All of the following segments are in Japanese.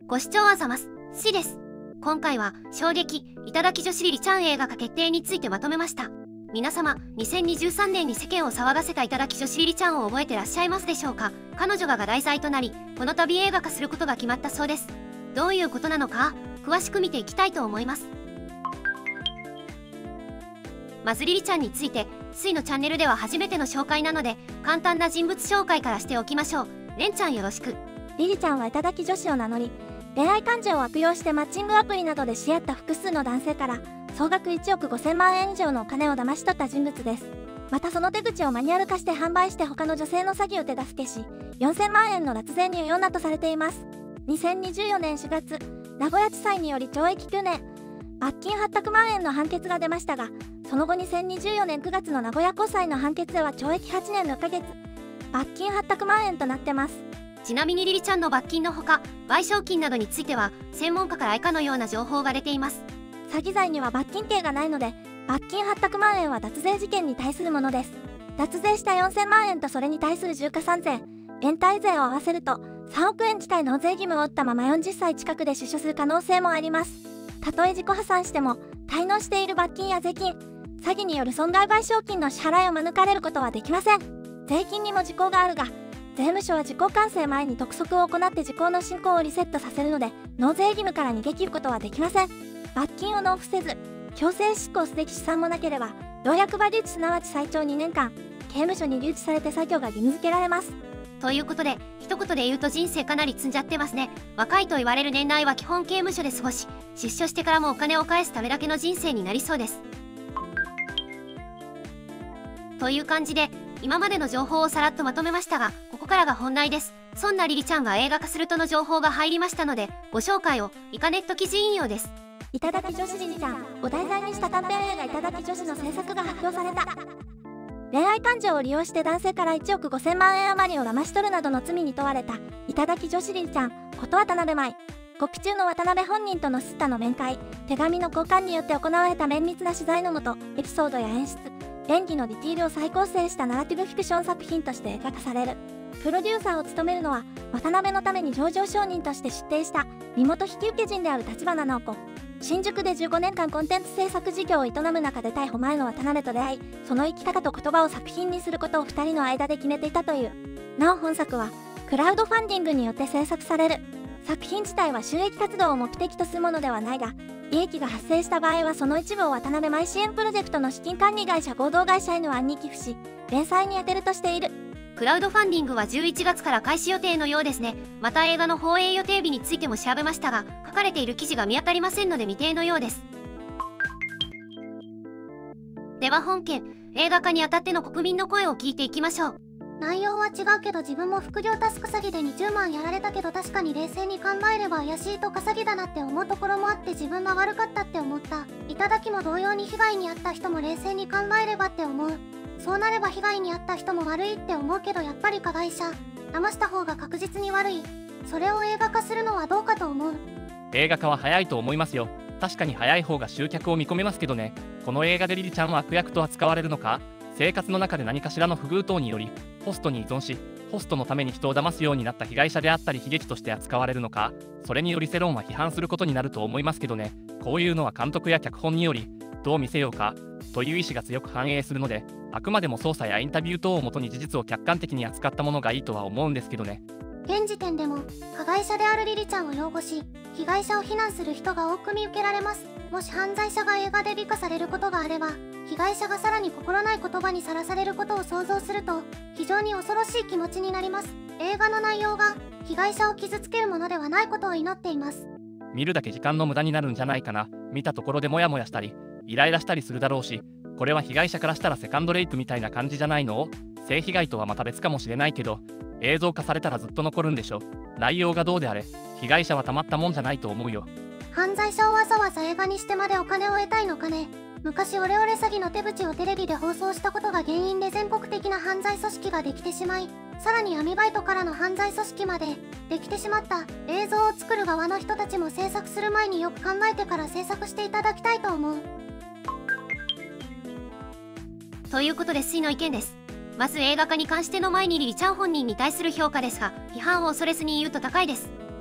ご視聴あざます。しです。今回は衝撃頂き女子リリちゃん映画化決定についてまとめました。皆様、2023年に世間を騒がせた頂き女子リリちゃんを覚えてらっしゃいますでしょうか。彼女が題材となり、この度映画化することが決まったそうです。どういうことなのか、詳しく見ていきたいと思います。まずリリちゃんについて、水のチャンネルでは初めての紹介なので、簡単な人物紹介からしておきましょう。れんちゃんよろしく。 リリちゃんは頂き女子を名乗り、恋愛感情を悪用してマッチングアプリなどで知り合った複数の男性から総額1億5000万円以上のお金を騙し取った人物です。またその手口をマニュアル化して販売して他の女性の詐欺を手助けし、4000万円の脱税に及んだとされています。2024年4月、名古屋地裁により懲役9年、罰金800万円の判決が出ましたが、その後2024年9月の名古屋高裁の判決では懲役8年6ヶ月、罰金800万円となってます。 ちなみにリリちゃんの罰金のほか、賠償金などについては専門家から以下のような情報が出ています。 詐欺罪には罰金刑がないので、罰金800万円は脱税事件に対するものです。脱税した4000万円とそれに対する重加算税、延滞税を合わせると3億円自体納税義務を負ったまま40歳近くで出所する可能性もあります。たとえ自己破産しても、滞納している罰金や税金、詐欺による損害賠償金の支払いを免れることはできません。税金にも時効があるが、税務署は時効完成前に督促を行って時効の進行をリセットさせるので、納税義務から逃げ切ることはできません。罰金を納付せず、強制執行すべき資産もなければ、要約場留置すなわち最長2年間、刑務所に留置されて作業が義務付けられます。 ということで、一言で言うと人生かなり積んじゃってますね。若いと言われる年代は基本刑務所で過ごし、出所してからもお金を返すためだけの人生になりそうです。という感じで、今までの情報をさらっとまとめましたが、ここからが本題です。そんなリリちゃんが映画化するとの情報が入りましたので、ご紹介を。イカネット記事引用です。 頂き女子リリちゃんを題材にした短編映画頂き女子の制作が発表された。恋愛感情を利用して男性から1億5000万円余りを騙し取るなどの罪に問われた頂き女子リリちゃんこと渡辺舞。獄中の渡辺本人とのスッタの面会、手紙の交換によって行われた綿密な取材のもと、エピソードや演出、演技のディティールを再構成したナラティブフィクション作品として映画化される。プロデューサーを務めるのは、渡辺のために上場商人として出廷した身元引受人である橘直子。新宿で15年間コンテンツ制作事業を営む中で逮捕前の渡辺と出会い、その生き方と言葉を作品にすることを2人の間で決めていたという。なお本作は、クラウドファンディングによって制作される。作品自体は収益活動を目的とするものではないが、利益が発生した場合はその一部を渡辺舞支援プロジェクトの資金管理会社合同会社 N1 に寄付し、連載に充てるとしている。 クラウドファンディングは11月から開始予定のようですね。また映画の放映予定日についても調べましたが、書かれている記事が見当たりませんので未定のようです。では本件、映画化にあたっての国民の声を聞いていきましょう。 内容は違うけど自分も副業タスク詐欺で20万やられたけど、確かに冷静に考えれば怪しいとか詐欺だなって思うところもあって、自分が悪かったって思った。頂きも同様に被害に遭った人も冷静に考えればって思う。そうなれば被害に遭った人も悪いって思うけど、やっぱり加害者騙した方が確実に悪い。それを映画化するのはどうかと思う。 映画化は早いと思いますよ。確かに早い方が集客を見込めますけどね。この映画でリリちゃんは悪役と扱われるのか。生活の中で何かしらの不遇等によりホストに依存し、ホストのために人を騙すようになった被害者であったり悲劇として扱われるのか。それにより世論は批判することになると思いますけどね。こういうのは監督や脚本によりどう見せようかという意思が強く反映するので、あくまでも捜査やインタビュー等をもとに事実を客観的に扱ったものがいいとは思うんですけどね。 現時点でも加害者であるリリちゃんを擁護し、被害者を非難する人が多く見受けられます。もし犯罪者が映画で美化されることがあれば、被害者がさらに心ない言葉にさらされることを想像すると非常に恐ろしい気持ちになります。映画の内容が被害者を傷つけるものではないことを祈っています。 見るだけ時間の無駄になるんじゃないかな。見たところでモヤモヤしたりイライラしたりするだろうし、これは被害者からしたらセカンドレイプみたいな感じじゃないの。性被害とはまた別かもしれないけど、映像化されたらずっと残るんでしょ。内容がどうであれ被害者はたまったもんじゃないと思うよ。 犯罪者をわざわざ映画にしてまでお金を得たいのかね。昔オレオレ詐欺の手口をテレビで放送したことが原因で全国的な犯罪組織ができてしまい、さらに闇バイトからの犯罪組織までできてしまった。映像を作る側の人たちも制作する前によく考えてから制作していただきたいと思う。 ということで水の意見です。まず映画化に関しての前にリリちゃん本人に対する評価ですが、批判を恐れずに言うと高いです。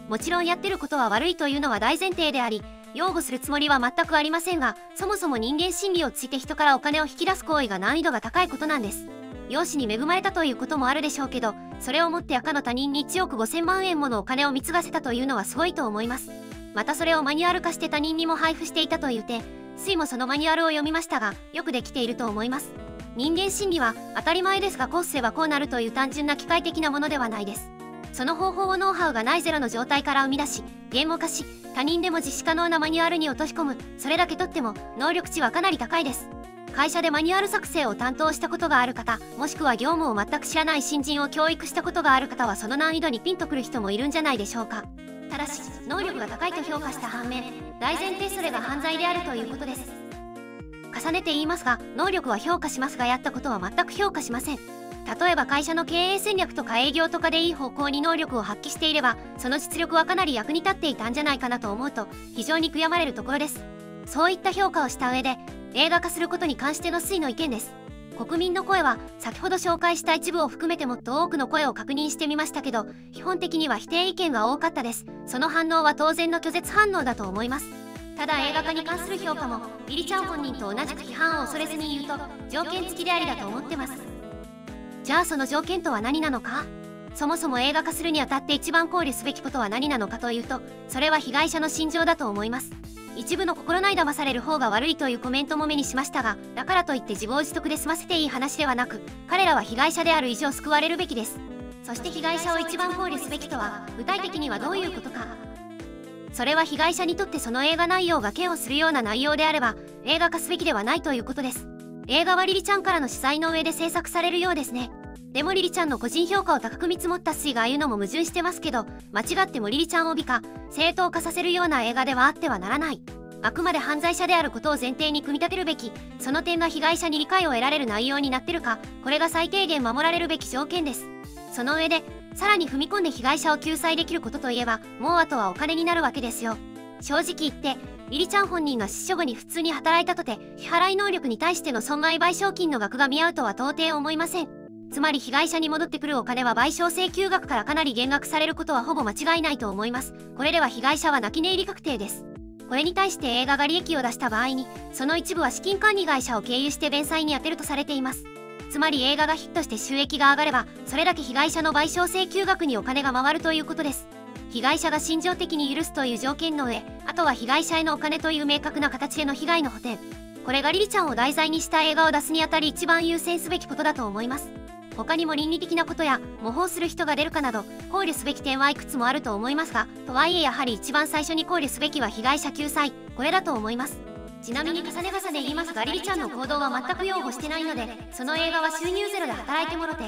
もちろんやってることは悪いというのは大前提であり、擁護するつもりは全くありませんが、そもそも人間心理をついて人からお金を引き出す行為が難易度が高いことなんです。容姿に恵まれたということもあるでしょうけど、それをもって赤の他人に1億5000万円ものお金を貢がせたというのはすごいと思います。またそれをマニュアル化して他人にも配布していたという点、水もそのマニュアルを読みましたが、よくできていると思います。人間心理は当たり前ですが、こうすればこうなるという単純な機械的なものではないです。その方法をノウハウがないゼロの状態から生み出し、言語化し、他人でも実施可能なマニュアルに落とし込む、それだけとっても能力値はかなり高いです。会社でマニュアル作成を担当したことがある方、もしくは業務を全く知らない新人を教育したことがある方は、その難易度にピンとくる人もいるんじゃないでしょうか。ただし、能力が高いと評価した反面、大前提それが犯罪であるということです。重ねて言いますが、能力は評価しますが、やったことは全く評価しません。例えば会社の経営戦略とか営業とかでいい方向に能力を発揮していれば、その実力はかなり役に立っていたんじゃないかなと思うと、非常に悔やまれるところです。そういった評価をした上で、映画化することに関しての水の意見です。国民の声は先ほど紹介した一部を含めてもっと多くの声を確認してみましたけど、基本的には否定意見が多かったです。その反応は当然の拒絶反応だと思います。ただ映画化に関する評価もリリちゃん本人と同じく批判を恐れずに言うと、条件付きでありだと思ってます。じゃあその条件とは何なのか。そもそも映画化するにあたって一番考慮すべきことは何なのかというと、それは被害者の心情だと思います。一部の心ない騙される方が悪いというコメントも目にしましたが、だからといって自業自得で済ませていい話ではなく、彼らは被害者である以上救われるべきです。そして被害者を一番考慮すべきとは、具体的にはどういうことか。それは被害者にとってその映画内容が嫌悪するような内容であれば、映画化すべきではないということです。映画はリリちゃんからの取材の上で制作されるようですね。でもリリちゃんの個人評価を高く見積もった水が言うのも矛盾してますけど、間違ってもリリちゃんを美化、正当化させるような映画ではあってはならない。あくまで犯罪者であることを前提に組み立てるべき、その点が被害者に理解を得られる内容になってるか、これが最低限守られるべき条件です。その上で、さらに踏み込んで被害者を救済できることといえば、もうあとはお金になるわけですよ。正直言って、リリちゃん本人が出所後に普通に働いたとて、支払い能力に対しての損害賠償金の額が見合うとは到底思いません。つまり被害者に戻ってくるお金は賠償請求額からかなり減額されることはほぼ間違いないと思います。これでは被害者は泣き寝入り確定です。これに対して映画が利益を出した場合に、その一部は資金管理会社を経由して弁済に充てるとされています。つまり映画がヒットして収益が上がれば、それだけ被害者の賠償請求額にお金が回るということです。被害者が心情的に許すという条件の上、あとは被害者へのお金という明確な形での被害の補填。これがリリちゃんを題材にした映画を出すにあたり一番優先すべきことだと思います。他にも倫理的なことや模倣する人が出るかなど考慮すべき点はいくつもあると思いますが、とはいえやはり一番最初に考慮すべきは被害者救済、これだと思います。ちなみに重ね重ね言いますが、リリちゃんの行動は全く擁護してないので、その映画は収入ゼロで働いてもろて。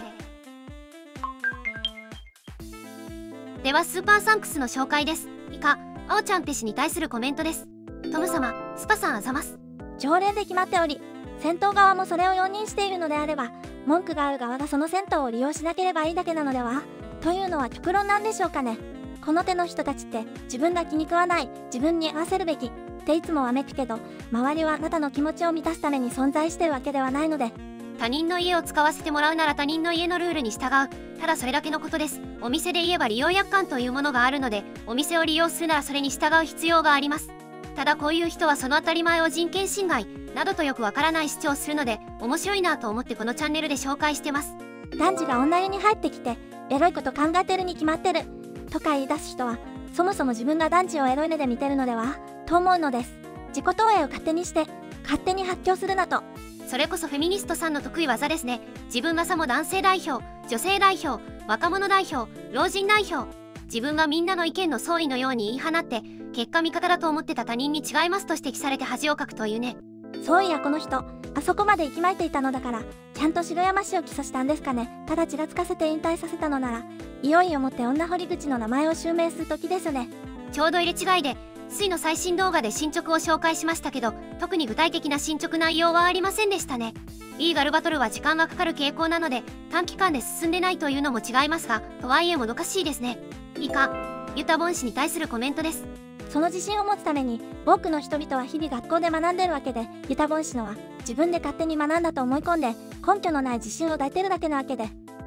ではスーパーサンクスの紹介です。以下、あおちゃんって氏に対するコメントです。トム様、スパさんあざます。 条例で決まっており、戦闘側もそれを容認しているのであれば、文句がある側がその戦闘を利用しなければいいだけなのではというのは極論なんでしょうかね。この手の人たちって自分が気に食わない、自分に合わせるべきっていつもわめくけど、周りはあなたの気持ちを満たすために存在してるわけではないので。 他人の家を使わせてもらうなら他人の家のルールに従う、ただそれだけのことです。お店で言えば利用約款というものがあるので、お店を利用するならそれに従う必要があります。ただこういう人はその当たり前を人権侵害などとよくわからない主張をするので、面白いなと思ってこのチャンネルで紹介してます。 男児が女湯に入ってきてエロいこと考えてるに決まってるとか言い出す人は、そもそも自分が男児をエロい目で見てるのではと思うのです。自己投影を勝手にして勝手に発狂するなと。 それこそフェミニストさんの得意技ですね。自分がさも男性代表、女性代表、若者代表、老人代表、自分がみんなの意見の相違のように言い放って、結果味方だと思ってた他人に違いますと指摘されて恥をかくというね。 そういやこの人、あそこまで息巻いていたのだから、ちゃんと城山氏を起訴したんですかね。ただちらつかせて引退させたのなら、いよいよもって女堀口の名前を襲名する時ですね。 ちょうど入れ違いで、水の最新動画で進捗を紹介しましたけど、特に具体的な進捗内容はありませんでしたね。リーガルバトルは時間がかかる傾向なので、短期間で進んでないというのも違いますが、とはいえもどかしいですね。以下、ユタボン氏に対するコメントです。 その自信を持つために多くの人々は日々学校で学んでるわけで、ユタボン氏のは自分で勝手に学んだと思い込んで根拠のない自信を抱いてるだけなわけで、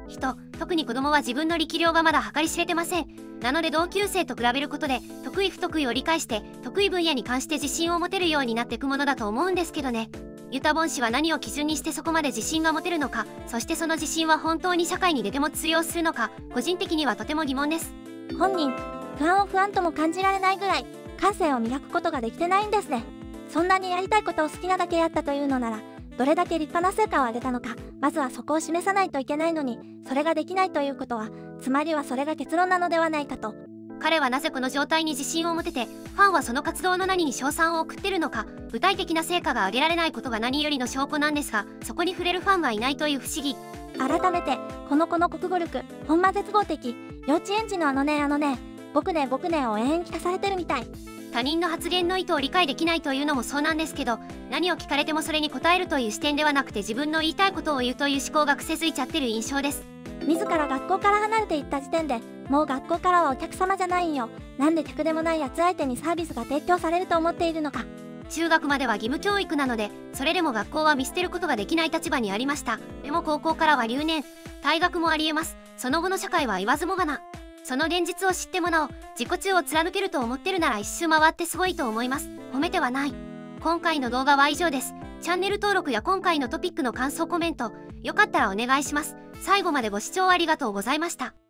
人、特に子供は自分の力量がまだ計り知れてません。なので同級生と比べることで得意不得意を理解して得意分野に関して自信を持てるようになっていくものだと思うんですけどね。ユタボン氏は何を基準にしてそこまで自信が持てるのか、そしてその自信は本当に社会に出ても通用するのか、個人的にはとても疑問です。 本人、不安を不安とも感じられないぐらい感性を磨くことができてないんですね。そんなにやりたいことを好きなだけやったというのなら、どれだけ立派な成果を上げたのか、まずはそこを示さないといけないのに、それができないということは、つまりはそれが結論なのではないかと。 彼はなぜこの状態に自信を持てて、ファンはその活動の何に称賛を送ってるのか、具体的な成果が上げられないことが何よりの証拠なんですが、そこに触れるファンはいないという不思議。 改めて、この子の国語力、ほんま絶望的。幼稚園児の僕ねを延々聞かされてるみたい。 他人の発言の意図を理解できないというのもそうなんですけど、何を聞かれてもそれに答えるという視点ではなくて自分の言いたいことを言うという思考が癖づいちゃってる印象です。 自ら学校から離れていった時点でもう学校からはお客様じゃないんよ。なんで客でもないやつ相手にサービスが提供されると思っているのか。 中学までは義務教育なので、それでも学校は見捨てることができない立場にありました。でも高校からは留年、退学もありえます。その後の社会は言わずもがな。その現実を知ってもなお、自己中を貫けると思ってるなら一周回ってすごいと思います。褒めてはない。今回の動画は以上です。チャンネル登録や今回のトピックの感想コメント、よかったらお願いします。最後までご視聴ありがとうございました。